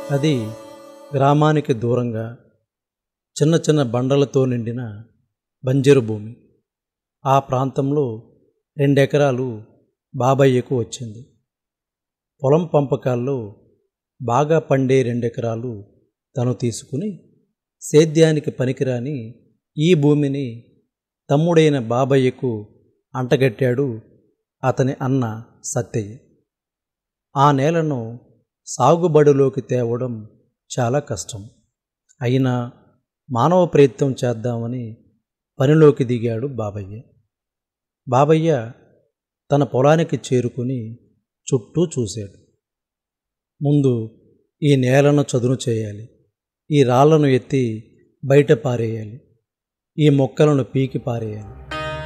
అది గ్రామానికి దూరంగా చిన్న చిన్న బండలతో నిండిన బంజరు భూమి. ఆ ప్రాంతంలో 2 ఎకరాలు బాబయ్యకు వచ్చింది. పొలం పంపకాల్లో బాగా పండే 2 ఎకరాలు తను తీసుకుని సేద్యానికి పనికిరాని ఈ భూమిని తమ్ముడైన బాబయ్యకు అంటగట్టాడు అతని అన్న సత్తయ్య. ఆ నేలను సాగుబడిలోకి తేవడం చాలా కష్టం. అయినా మానవ ప్రయత్నం చేద్దామని పనిలోకి దిగాడు బాబయ్య. బాబయ్య తన పొలానికి చేరుకుని చుట్టూ చూశాడు. ముందు ఈ నేలను చదును చేయాలి, ఈ రాళ్లను ఎత్తి బయట పారేయాలి, ఈ మొక్కలను పీకి పారేయాలి.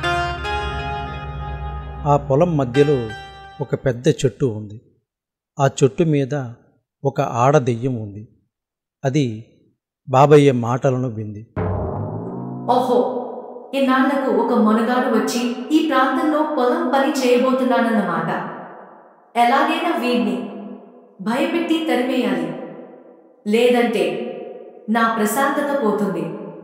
ఆ పొలం మధ్యలో ఒక పెద్ద చెట్టు ఉంది. ఆ చెట్టు మీద ఒక ఆడదెయ్యం ఉంది. అది బాబయ్య మాటలను వింది. ఓహో, ఇన్నాళ్లకు ఒక మొనగాడు వచ్చి ఈ ప్రాంతంలో పొలం పని చేయబోతున్నానన్నమాట. ఎలాగైనా వీడిని భయపెట్టి తరిమేయాలి, లేదంటే నా ప్రశాంతత పోతుంది.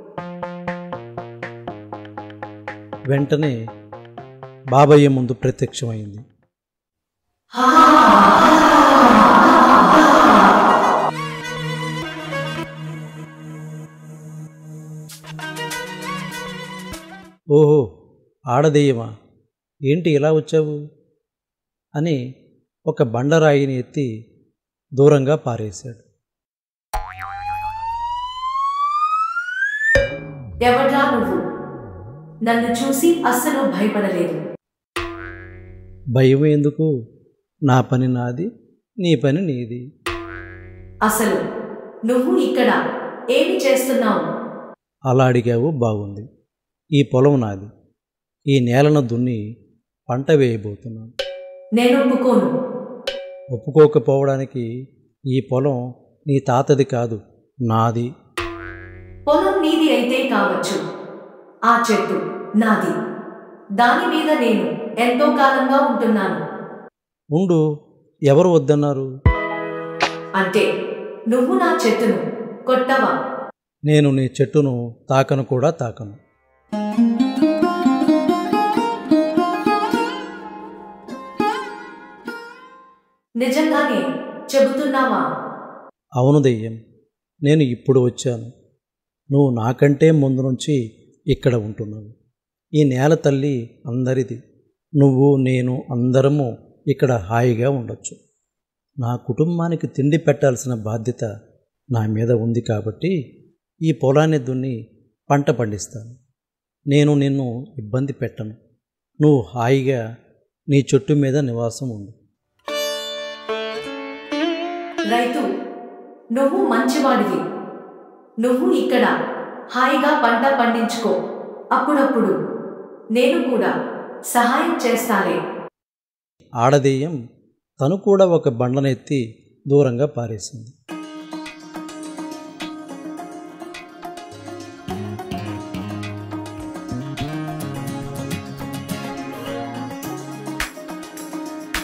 వెంటనే బాబయ్య ముందు ప్రత్యక్షమైంది. ఓహో, ఆడదెయ్యమా, ఏంటి ఇలా వచ్చావు అని ఒక బండరాయిని ఎత్తి దూరంగా పారేశాడు. ఎవడ్రా నువ్వు? నన్ను చూసి అస్సలు భయపడలేదు. భయం ఎందుకు? నా పని నాది, నీ పని నీది. అసలు నువ్వు ఇక్కడ ఏమి చేస్తున్నావు? అలా అడిగావు, బాగుంది. ఈ పొలం నాది. ఈ నేలను దున్ని పంట వేయబోతున్నాను. నేను ఒప్పుకోను. ఒప్పుకోకపోవడానికి ఈ పొలం నీ తాతది కాదు, నాది. పొలం నీది అయితే కావచ్చు, ఆ చెట్టు నాది. దాని మీద నేను ఎంతో కాలంగా ఉంటున్నాను. ఉండు, ఎవరు వద్దన్నారు? అంటే నువ్వు నా చెట్టును కొట్టవా? నేను నీ చెట్టును తాకను కూడా తాకను. నిజంగానే చెబుతున్నావా? అవును దెయ్యం, నేను ఇప్పుడు వచ్చాను. నువ్వు నాకంటే ముందు నుంచి ఇక్కడ ఉంటున్నావు. ఈ నేల తల్లి అందరిది. నువ్వు, నేను అందరము ఇక్కడ హాయిగా ఉండొచ్చు. నా కుటుంబానికి తిండి పెట్టాల్సిన బాధ్యత నా మీద ఉంది కాబట్టి ఈ పొలాన్ని దున్ని పంట పండిస్తాను. నేను నిన్ను ఇబ్బంది పెట్టను. నువ్వు హాయిగా నీ చెట్టు మీద నివాసం ఉండు. రైతు, నువ్వు మంచివాడివి. నువ్వు ఇక్కడ హాయిగా పంట పండించుకో. అప్పుడప్పుడు నేను కూడా సహాయం చేస్తాలే. ఆడదెయ్యం తను కూడా ఒక బండనెత్తి దూరంగా పారేసింది.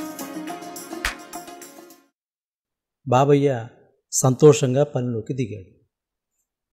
బాబయ్య సంతోషంగా పనిలోకి దిగాడు.